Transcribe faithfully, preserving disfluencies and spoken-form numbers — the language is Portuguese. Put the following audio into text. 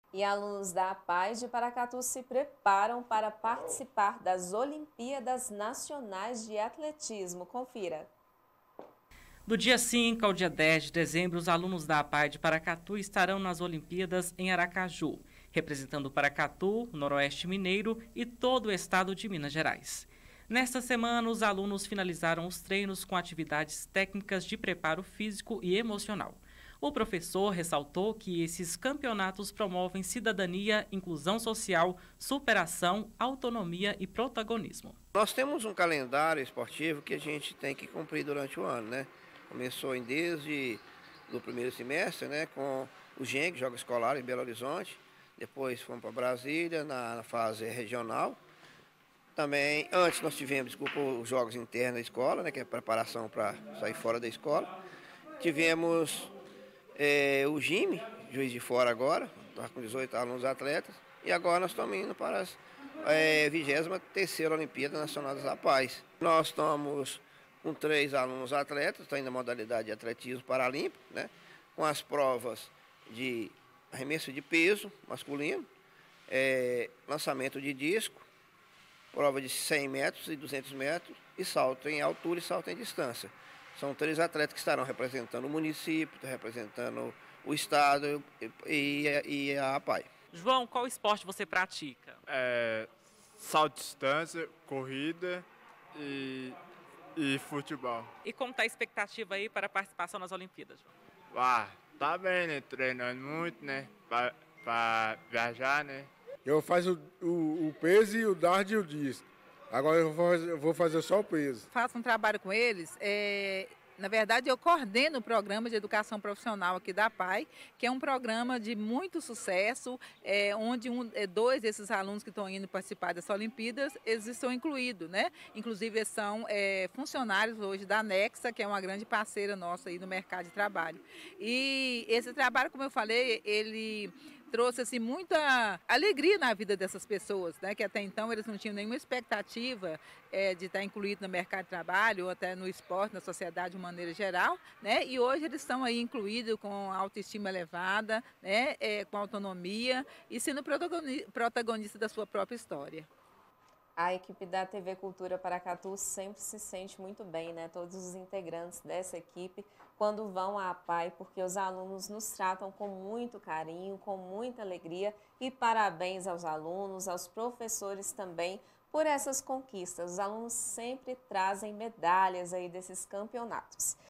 E alunos da Paz de Paracatu se preparam para participar das Olimpíadas Nacionais de Atletismo. Confira. Do dia cinco ao dia dez de dezembro, os alunos da APAE de Paracatu estarão nas Olimpíadas em Aracaju, representando Paracatu, Noroeste Mineiro e todo o estado de Minas Gerais. Nesta semana, os alunos finalizaram os treinos com atividades técnicas de preparo físico e emocional. O professor ressaltou que esses campeonatos promovem cidadania, inclusão social, superação, autonomia e protagonismo. Nós temos um calendário esportivo que a gente tem que cumprir durante o ano, né? Começou em desde o primeiro semestre, né, com o GENG, Jogos Escolares, em Belo Horizonte. Depois fomos para Brasília, na, na fase regional. Também, antes nós tivemos, desculpa, os Jogos Internos da escola, né, que é a preparação para sair fora da escola. Tivemos é, o GIME, Juiz de Fora agora, está com dezoito alunos atletas. E agora nós estamos indo para a é, vigésima terceira Olimpíada Nacional das APAES. Nós estamos com três alunos atletas, estão indo na modalidade de atletismo paralímpico, né, com as provas de arremesso de peso masculino, é, lançamento de disco, prova de cem metros e duzentos metros e salto em altura e salto em distância. São três atletas que estarão representando o município, representando o estado e, e a APAE. João, qual esporte você pratica? É, salto de distância, corrida e, e futebol. E como está a expectativa aí para a participação nas Olimpíadas, João? Ah, tá bem, né? Treinando muito, né? Para viajar, né? Eu faço o, o, o peso e o dardo e o disco. Agora eu vou fazer, eu vou fazer só o peso. Faço um trabalho com eles. É... Na verdade, eu coordeno o programa de educação profissional aqui da APAE, que é um programa de muito sucesso, é, onde um, é, dois desses alunos que estão indo participar dessas Olimpíadas, eles estão incluídos, né? Inclusive, eles são é, funcionários hoje da Nexa, que é uma grande parceira nossa aí no mercado de trabalho. E esse trabalho, como eu falei, ele trouxe assim, muita alegria na vida dessas pessoas, né? Que até então eles não tinham nenhuma expectativa é, de estar incluídos no mercado de trabalho ou até no esporte, na sociedade de uma maneira geral, né? E hoje eles estão aí incluídos com autoestima elevada, né? É, com autonomia e sendo protagonista da sua própria história. A equipe da T V Cultura Paracatu sempre se sente muito bem, né? Todos os integrantes dessa equipe, quando vão à APAE, porque os alunos nos tratam com muito carinho, com muita alegria. E parabéns aos alunos, aos professores também, por essas conquistas. Os alunos sempre trazem medalhas aí desses campeonatos.